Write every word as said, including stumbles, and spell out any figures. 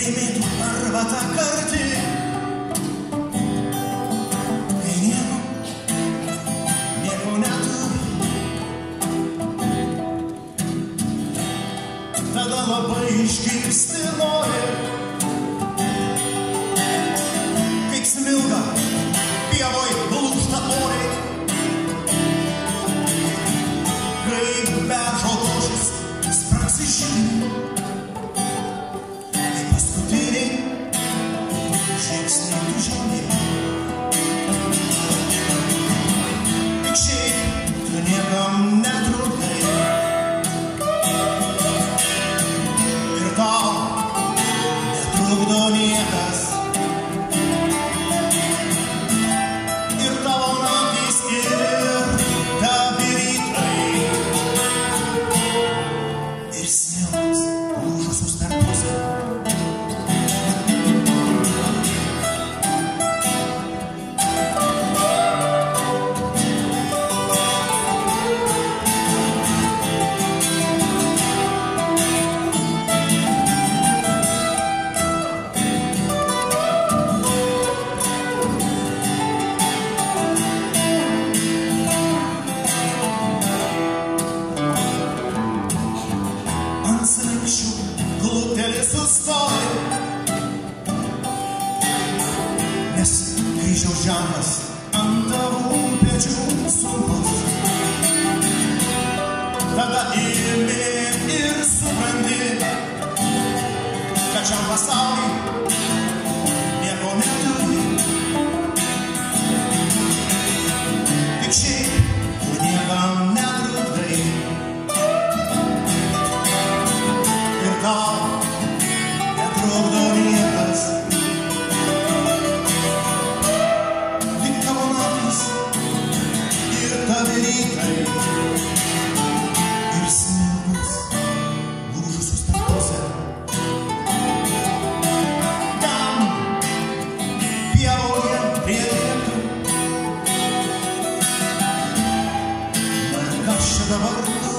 laimėtų arbatą kartį, kai nieko, nieko neturi. Tada labai išgirsti nori, kaip smilga pievoj lūžta oriai, kaip beržo grožis spragsi žemyn, kaip paskutiniai žingsniai tu žemyn. Tik šiaip tu niekam netrukdai ir tau netrukdo niekas. Ir tavo naktys ir tavi rytai ir smilgas lūžusios per pusę. Ant slenksčių glūtelė sustoja, nes kryžiaus ženklas ant tavų pečių sunkus. Tada imi ir supranti, kad šiam pasauly nieko neturi. Tik šiaip tu niekam netrukdai ir tau netrukdo niekas. Tik tavo naktys ir tavi rytai ir smilgas lūžusios per pusę. Ten pievoje prie lietų, ar kas čia dabar